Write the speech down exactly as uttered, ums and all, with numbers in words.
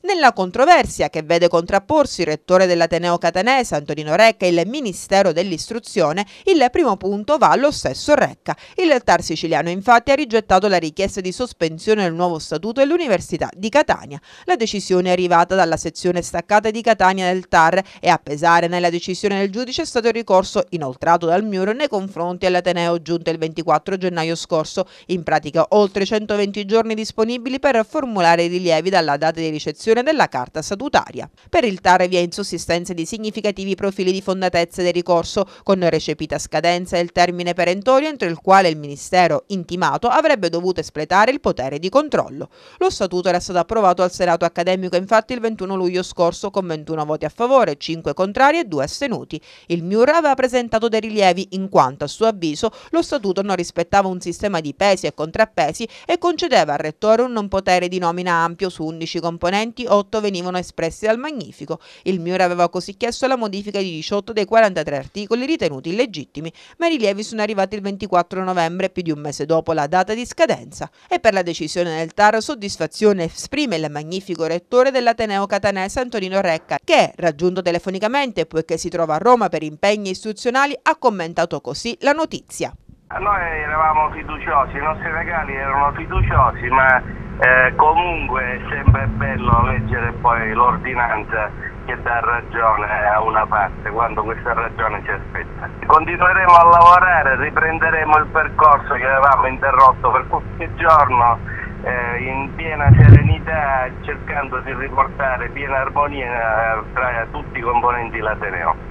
Nella controversia che vede contrapporsi il rettore dell'Ateneo catanese Antonino Recca e il Ministero dell'Istruzione, il primo punto va allo stesso Recca. Il TAR siciliano infatti ha rigettato la richiesta di sospensione del nuovo statuto dell'Università di Catania. La decisione è arrivata dalla sezione staccata di Catania del TAR e a pesare nella decisione del giudice è stato il ricorso inoltrato dal M I U R nei confronti dell'Ateneo giunto il ventiquattro gennaio scorso, in pratica oltre centoventi giorni disponibili per formulare i rilievi dalla data di ricezione della carta statutaria. Per il TAR vi è insussistenza di significativi profili di fondatezza del ricorso, con recepita scadenza del termine perentorio entro il quale il Ministero intimato avrebbe dovuto espletare il potere di controllo. Lo statuto era stato approvato al Senato accademico infatti il ventuno luglio scorso con ventuno voti a favore, cinque contrari e due astenuti. Il M I U R aveva presentato dei rilievi in quanto, a suo avviso, lo statuto non rispettava un sistema di pesi e contrappesi e concedeva al rettore un non potere di nomina ampio. Su undici componenti, otto venivano espressi dal Magnifico. Il M I U R aveva così chiesto la modifica di diciotto dei quarantatré articoli ritenuti illegittimi, ma i rilievi sono arrivati il ventiquattro novembre, più di un mese dopo la data di scadenza. E per la decisione del TAR soddisfazione esprime il magnifico rettore dell'Ateneo catanese Antonino Recca, che, raggiunto telefonicamente poiché si trova a Roma per impegni istituzionali, ha commentato così la notizia. Noi eravamo fiduciosi, i nostri legali erano fiduciosi, ma eh, comunque è sempre bello leggere poi l'ordinanza che dà ragione a una parte quando questa ragione ci aspetta. Continueremo a lavorare, riprenderemo il percorso che avevamo interrotto per qualche giorno eh, in piena serenità, cercando di riportare piena armonia tra tutti i componenti dell'Ateneo.